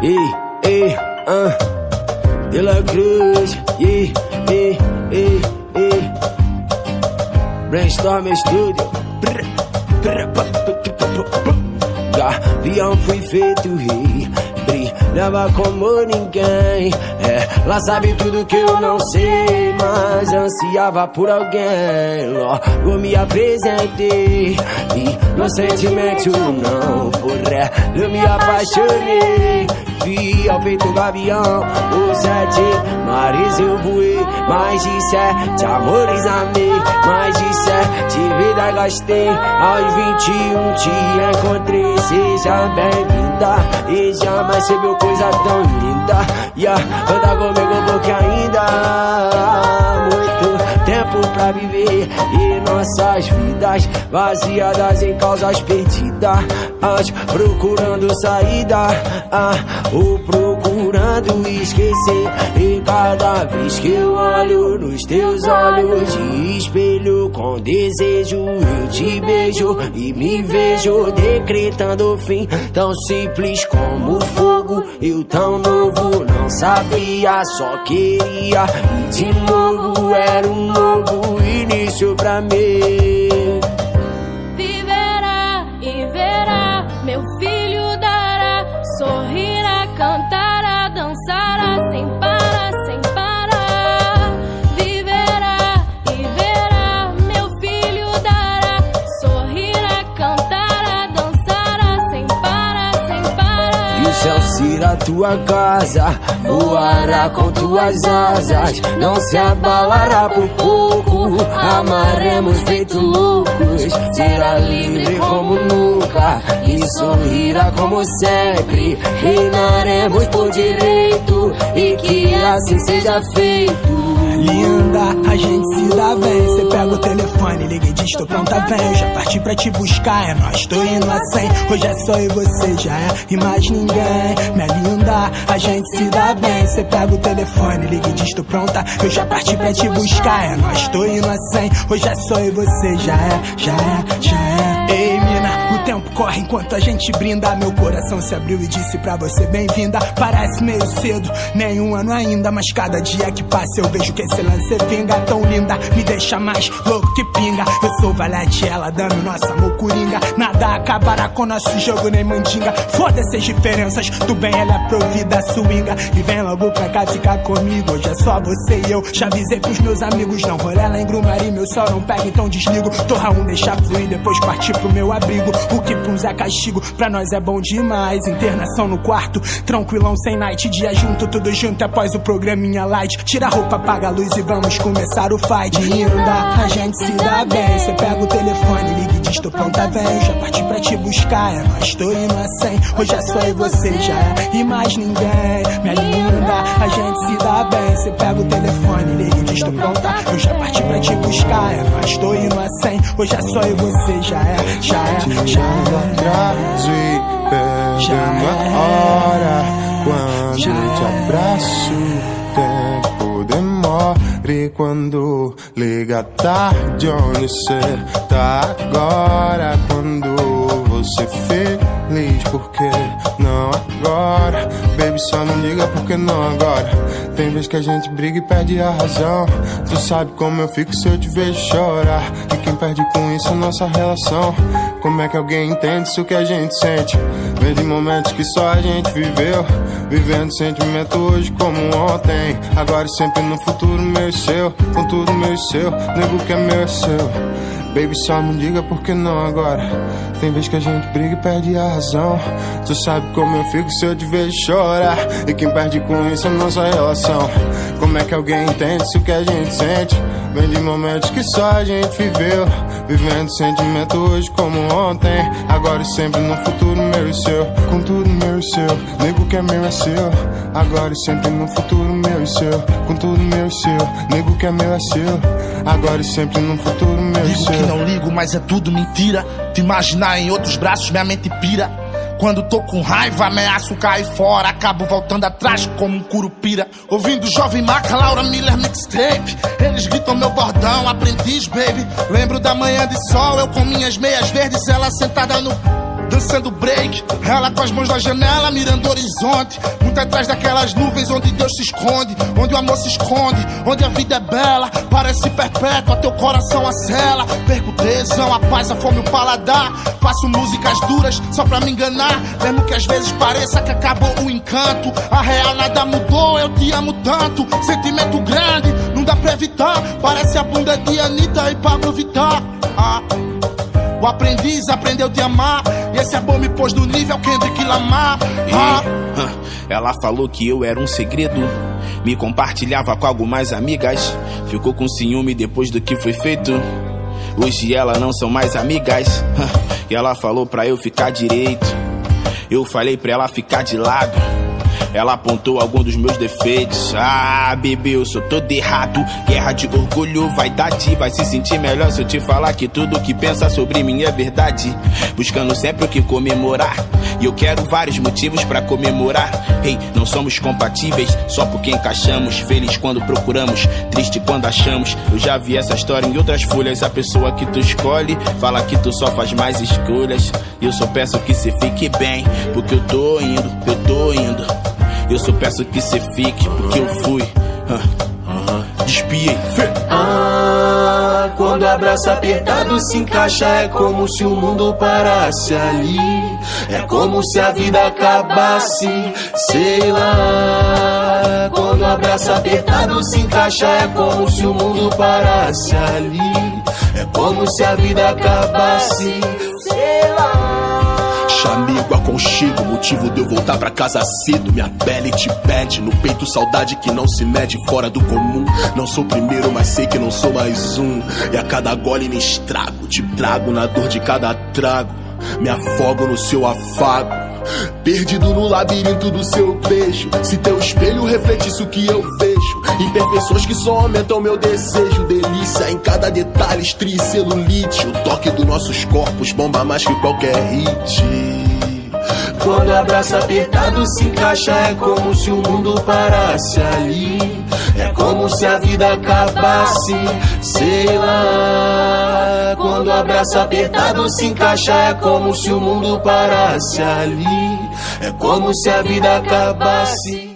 De La Cruz, Brainstorm Studio. Gavião fui feito rei, brilhava como ninguém. Ela sabe tudo que eu não sei, mas ansiava por alguém. Logo me apresentei, inocentemente não, por ela eu me apaixonei. Fiel feito gavião, os 7 mares eu voei. Mais de 7 amores amei, mais de 7 vidas gastei. Aos 21 te encontrei, seja bem-vinda. E jamais se viu coisa tão linda. Anda comigo porque ainda há muito tempo pra viver. E nossas vidas vaziadas em causas perdidas, procurando saída, ou procurando esquecer. E cada vez que eu olho nos teus olhos de espelho, com desejo eu te beijo e me vejo decretando o fim. Tão simples como fogo, eu tão novo, não sabia, só queria. E de novo era um novo início pra mim. Viverá e verá, meu filho dará, sorrirá, cantará, dançará, sem parar, sem parar. Viverá e verá, meu filho dará, sorrirá, cantará, dançará, sem parar, sem parar. E o céu será tua casa, voará com tuas asas, não se abalará por pouco. Amaremos feito loucos, será livre como nunca e sorrirá como sempre. Reinaremos por direito e que assim seja feito. Linda, a gente se dá bem. Cê pega o telefone, liga e diz tô pronta, vem. Eu já parti pra te buscar, é nós, tô indo a 100. Hoje é só eu e você, já é, e mais ninguém. Minha linda, a gente se dá bem. Cê pega o telefone, liga e diz tô pronta. Eu já parti pra te buscar, é nós, tô indo a 100. Hoje é só eu e você, já é, já é, já é. Ei mina, o tempo corre enquanto a gente brinda. Meu coração se abriu e disse pra você bem-vinda. Parece meio cedo, nem um ano ainda, mas cada dia que passa eu vejo que esse lance vinga. Tão linda, me deixa mais louco que pinga. Eu sou valete, ela dando nosso amor coringa. Nada acabará com nosso jogo nem mandinga. Foda-se as diferenças, do bem ela é provida, swinga. E vem logo pra cá ficar comigo, hoje é só você e eu. Já avisei pros meus amigos, não rolê lá em Grumari, meu sol não pega, então desligo. Torra um, deixa fluir, depois partir pro meu abrigo. O que pra uns é castigo, pra nós é bom demais. Internação no quarto, tranquilão sem night. Dia junto, tudo junto após o programinha light. Tira a roupa, apaga a luz e vamos começar o fight. Linda, a gente se dá bem. Cê pega o telefone, liga e diz tô pronta, vem. Eu já parti pra te buscar, é nós, tô indo a 100. Hoje é só eu e você, já é, e mais ninguém. Minha linda, a gente se dá bem. Cê pega o telefone, liga e diz tô pronta. Eu já parti pra te buscar, é nós, tô indo a 100. Hoje é só eu e você, já é, já é, já é. Atraso e perdendo a hora. Quando te abraço, o tempo demora. E quando liga tarde, onde cê tá agora? Quando você feliz, por que não agora? Baby, só não liga porque não agora. Tem vez que a gente briga e perde a razão. Tu sabe como eu fico se eu te vejo chorar. E quem perde com isso é nossa relação. Como é que alguém entende isso que a gente sente? Vem de momentos que só a gente viveu, vivendo sentimento hoje como ontem, agora e sempre no futuro meu e seu, com tudo meu e seu, nego que é meu é seu. Baby, só não diga por que não agora. Tem vez que a gente briga e perde a razão. Tu sabe como eu fico se eu te vejo chorar. E quem perde com isso é nossa relação. Como é que alguém entende isso que a gente sente? Vem de momentos que só a gente viveu, vivendo sentimento hoje como ontem, agora e sempre no futuro meu e seu, com tudo meu e seu, nego que é meu é seu. Agora e sempre no futuro meu e seu, com tudo meu e seu, nego que é meu é seu. Agora e sempre no futuro meu e seu. Digo que não ligo, mas é tudo mentira. Te imaginar em outros braços, minha mente pira. Quando tô com raiva, ameaço cair fora. Acabo voltando atrás como um curupira. Ouvindo Jovem Maca, Laura Miller mixtape. Eles gritam meu bordão, aprendiz, baby. Lembro da manhã de sol, eu com minhas meias verdes, ela sentada no... dançando break. Ela com as mãos na janela, mirando o horizonte. Muito atrás daquelas nuvens onde Deus se esconde, onde o amor se esconde, onde a vida é bela, parece perpétua, teu coração acela. Perco o tesão, a paz, a fome, o paladar. Faço músicas duras só pra me enganar, mesmo que às vezes pareça que acabou o encanto. A real nada mudou, eu te amo tanto. Sentimento grande, não dá pra evitar. Parece a bunda de Anitta e Pablo Vittar. O aprendiz aprendeu a te amar, e esse amor me pôs no nível Kendrick Lamar. Ela falou que eu era um segredo, me compartilhava com algumas amigas. Ficou com ciúme depois do que foi feito. Hoje elas não são mais amigas. E ela falou pra eu ficar direito, eu falei pra ela ficar de lado. Ela apontou algum dos meus defeitos. Ah, bebê, eu sou todo errado. Guerra de orgulho, vaidade. Vai se sentir melhor se eu te falar que tudo que pensa sobre mim é verdade. Buscando sempre o que comemorar, e eu quero vários motivos pra comemorar. Ei, não somos compatíveis só porque encaixamos. Feliz quando procuramos, triste quando achamos. Eu já vi essa história em outras folhas. A pessoa que tu escolhe fala que tu só faz mais escolhas. E eu só peço que cê fique bem, porque eu tô indo, eu tô indo. Eu só peço que cê fique, porque eu fui. Despiei. Quando o abraço apertado se encaixa, é como se o mundo parasse ali. É como se a vida acabasse, sei lá. Quando o abraço apertado se encaixa, é como se o mundo parasse ali. É como se a vida acabasse, sei lá. Amigo, aconchego, motivo de eu voltar pra casa cedo. Minha pele te pede, no peito saudade que não se mede, fora do comum. Não sou o primeiro, mas sei que não sou mais um. E a cada gole me estrago, te trago na dor de cada trago. Me afogo no seu afago, perdido no labirinto do seu beijo. Se teu espelho refletisse o que eu vejo, imperfeições que só aumentam meu desejo. Delícia em cada detalhe, estria e celulite. O toque dos nossos corpos bomba mais que qualquer hit. Quando o abraço apertado se encaixa, é como se o mundo parasse ali. É como se a vida acabasse, sei lá. Quando o abraço apertado se encaixa, é como se o mundo parasse ali. É como se a vida acabasse.